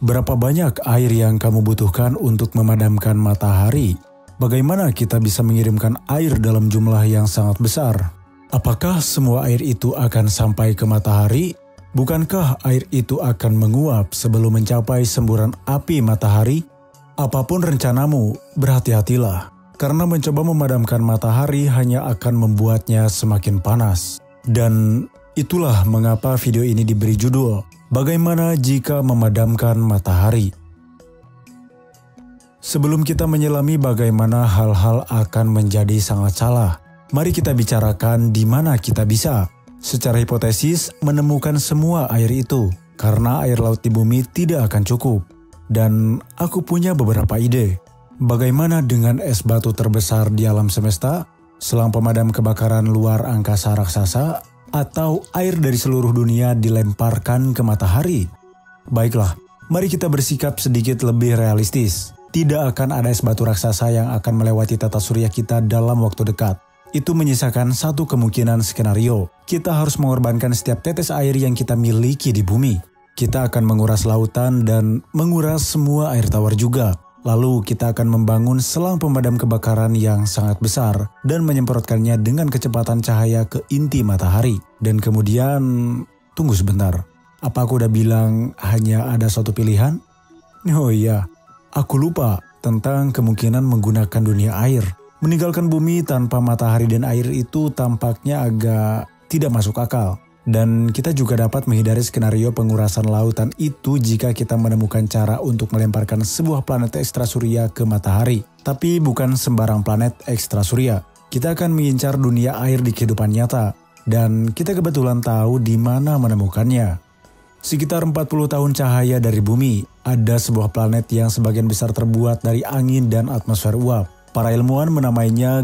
Berapa banyak air yang kamu butuhkan untuk memadamkan matahari? Bagaimana kita bisa mengirimkan air dalam jumlah yang sangat besar? Apakah semua air itu akan sampai ke matahari? Bukankah air itu akan menguap sebelum mencapai semburan api matahari? Apapun rencanamu, berhati-hatilah. Karena mencoba memadamkan matahari hanya akan membuatnya semakin panas. Dan itulah mengapa video ini diberi judul, Bagaimana Jika Memadamkan Matahari? Sebelum kita menyelami bagaimana hal-hal akan menjadi sangat salah, mari kita bicarakan di mana kita bisa, secara hipotesis, menemukan semua air itu, karena air laut di bumi tidak akan cukup. Dan aku punya beberapa ide. Bagaimana dengan es batu terbesar di alam semesta, selang pemadam kebakaran luar angkasa raksasa, atau air dari seluruh dunia dilemparkan ke matahari? Baiklah, mari kita bersikap sedikit lebih realistis. Tidak akan ada es batu raksasa yang akan melewati tata surya kita dalam waktu dekat. Itu menyisakan satu kemungkinan skenario. Kita harus mengorbankan setiap tetes air yang kita miliki di bumi. Kita akan menguras lautan dan menguras semua air tawar juga. Lalu kita akan membangun selang pemadam kebakaran yang sangat besar dan menyemprotkannya dengan kecepatan cahaya ke inti matahari. Dan kemudian, tunggu sebentar. Apa aku udah bilang hanya ada satu pilihan? Oh iya, aku lupa tentang kemungkinan menggunakan dunia air. Meninggalkan bumi tanpa matahari dan air itu tampaknya agak tidak masuk akal. Dan kita juga dapat menghindari skenario pengurasan lautan itu jika kita menemukan cara untuk melemparkan sebuah planet ekstra surya ke matahari. Tapi bukan sembarang planet ekstra surya. Kita akan mengincar dunia air di kehidupan nyata. Dan kita kebetulan tahu di mana menemukannya. Sekitar 40 tahun cahaya dari bumi, ada sebuah planet yang sebagian besar terbuat dari angin dan atmosfer uap. Para ilmuwan menamainya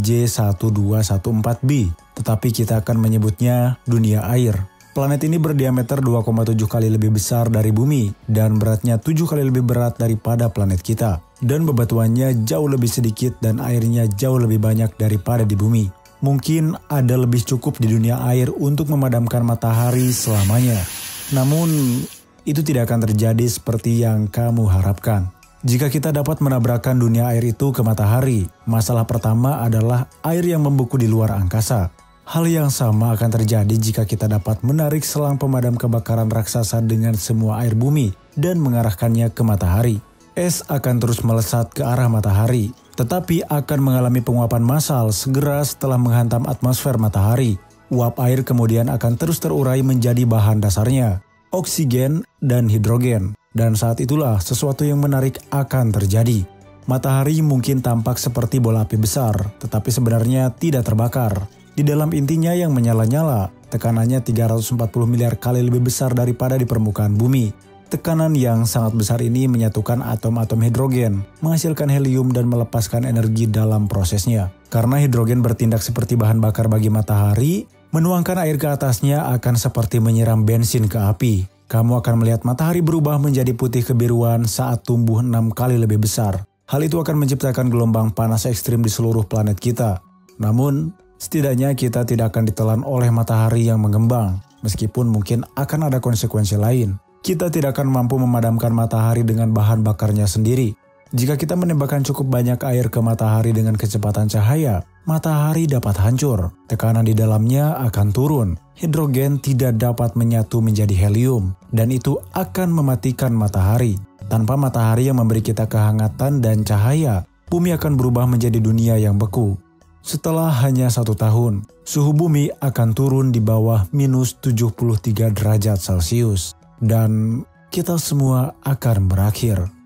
GJ1214b, tetapi kita akan menyebutnya dunia air. Planet ini berdiameter 2,7 kali lebih besar dari bumi dan beratnya 7 kali lebih berat daripada planet kita. Dan bebatuannya jauh lebih sedikit dan airnya jauh lebih banyak daripada di bumi. Mungkin ada lebih cukup di dunia air untuk memadamkan matahari selamanya. Namun, itu tidak akan terjadi seperti yang kamu harapkan. Jika kita dapat menabrakkan dunia air itu ke matahari, masalah pertama adalah air yang membeku di luar angkasa. Hal yang sama akan terjadi jika kita dapat menarik selang pemadam kebakaran raksasa dengan semua air bumi dan mengarahkannya ke matahari. Es akan terus melesat ke arah matahari, tetapi akan mengalami penguapan massal segera setelah menghantam atmosfer matahari. Uap air kemudian akan terus terurai menjadi bahan dasarnya, oksigen dan hidrogen. Dan saat itulah sesuatu yang menarik akan terjadi. Matahari mungkin tampak seperti bola api besar, tetapi sebenarnya tidak terbakar. Di dalam intinya yang menyala-nyala, tekanannya 340 miliar kali lebih besar daripada di permukaan bumi. Tekanan yang sangat besar ini menyatukan atom-atom hidrogen, menghasilkan helium dan melepaskan energi dalam prosesnya. Karena hidrogen bertindak seperti bahan bakar bagi matahari, menuangkan air ke atasnya akan seperti menyiram bensin ke api. Kamu akan melihat matahari berubah menjadi putih kebiruan saat tumbuh 6 kali lebih besar. Hal itu akan menciptakan gelombang panas ekstrim di seluruh planet kita. Namun, setidaknya kita tidak akan ditelan oleh matahari yang mengembang, meskipun mungkin akan ada konsekuensi lain. Kita tidak akan mampu memadamkan matahari dengan bahan bakarnya sendiri. Jika kita menembakkan cukup banyak air ke matahari dengan kecepatan cahaya, matahari dapat hancur, tekanan di dalamnya akan turun, hidrogen tidak dapat menyatu menjadi helium, dan itu akan mematikan matahari. Tanpa matahari yang memberi kita kehangatan dan cahaya, bumi akan berubah menjadi dunia yang beku. Setelah hanya 1 tahun, suhu bumi akan turun di bawah minus 73 derajat Celcius, dan kita semua akan berakhir.